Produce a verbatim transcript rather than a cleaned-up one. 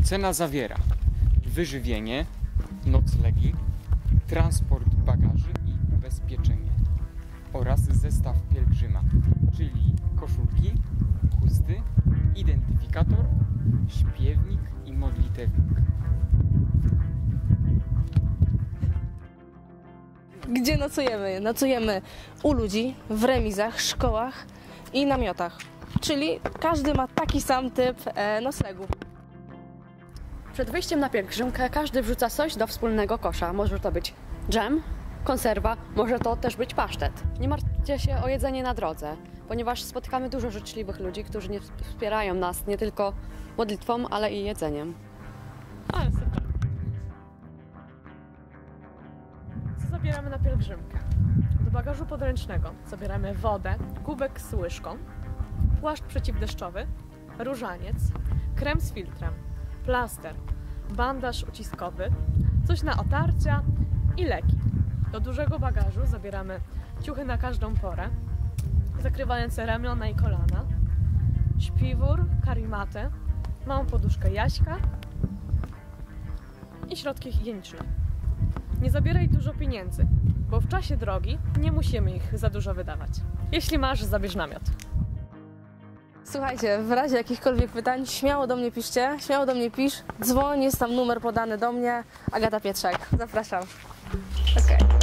Cena zawiera wyżywienie, noclegi, transport bagaży i ubezpieczenie oraz zestaw pielgrzyma, czyli koszulki, chusty, identyfikator, śpiewnik i modlitewnik. Gdzie nocujemy? Nocujemy u ludzi, w remizach, szkołach i namiotach. Czyli każdy ma taki sam typ e, noclegu. Przed wyjściem na pielgrzymkę każdy wrzuca coś do wspólnego kosza. Może to być dżem, konserwa, może to też być pasztet. Nie martwcie się o jedzenie na drodze, ponieważ spotykamy dużo życzliwych ludzi, którzy nie wspierają nas nie tylko modlitwą, ale i jedzeniem. Ale super. Co zabieramy na pielgrzymkę? Do bagażu podręcznego zabieramy wodę, kubek z łyżką, płaszcz przeciwdeszczowy, różaniec, krem z filtrem, plaster, bandaż uciskowy, coś na otarcia i leki. Do dużego bagażu zabieramy ciuchy na każdą porę, zakrywające ramiona i kolana, śpiwór, karimatę, małą poduszkę Jaśka i środki higieniczne. Nie zabieraj dużo pieniędzy, bo w czasie drogi nie musimy ich za dużo wydawać. Jeśli masz, zabierz namiot. Słuchajcie, w razie jakichkolwiek pytań śmiało do mnie piszcie, śmiało do mnie pisz, dzwoń, jest tam numer podany do mnie, Agata Pietrzak. Zapraszam. Okay.